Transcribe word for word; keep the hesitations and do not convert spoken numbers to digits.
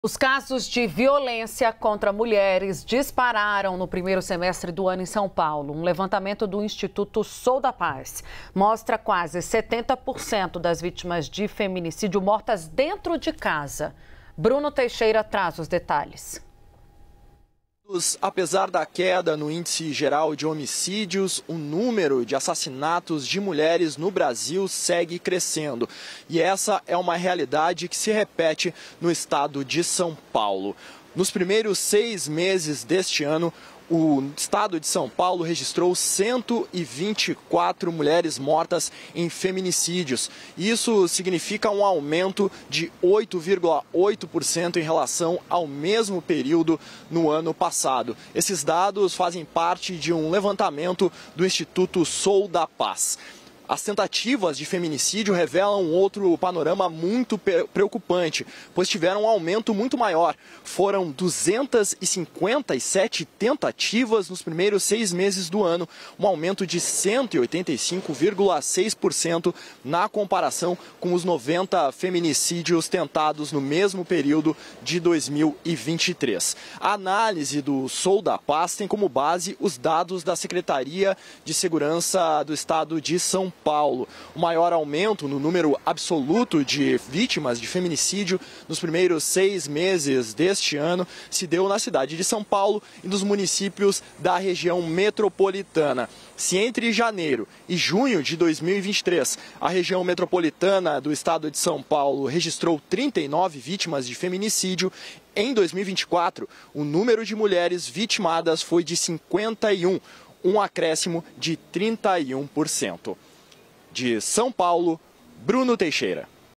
Os casos de violência contra mulheres dispararam no primeiro semestre do ano em São Paulo. Um levantamento do Instituto Sou da Paz mostra quase setenta por cento das vítimas de feminicídio mortas dentro de casa. Bruno Teixeira traz os detalhes. Apesar da queda no índice geral de homicídios, o número de assassinatos de mulheres no Brasil segue crescendo. E essa é uma realidade que se repete no estado de São Paulo. Nos primeiros seis meses deste ano, o estado de São Paulo registrou cento e vinte e quatro mulheres mortas em feminicídios. Isso significa um aumento de oito vírgula oito por cento em relação ao mesmo período no ano passado. Esses dados fazem parte de um levantamento do Instituto Sou da Paz. As tentativas de feminicídio revelam um outro panorama muito preocupante, pois tiveram um aumento muito maior. Foram duzentas e cinquenta e sete tentativas nos primeiros seis meses do ano, um aumento de cento e oitenta e cinco vírgula seis por cento na comparação com os noventa feminicídios tentados no mesmo período de dois mil e vinte e três. A análise do Sou da Paz tem como base os dados da Secretaria de Segurança do Estado de São Paulo. Paulo. O maior aumento no número absoluto de vítimas de feminicídio nos primeiros seis meses deste ano se deu na cidade de São Paulo e nos municípios da região metropolitana. Se entre janeiro e junho de dois mil e vinte e três a região metropolitana do estado de São Paulo registrou trinta e nove vítimas de feminicídio, em dois mil e vinte e quatro o número de mulheres vitimadas foi de cinquenta e um, um acréscimo de trinta e um por cento. De São Paulo, Bruno Teixeira.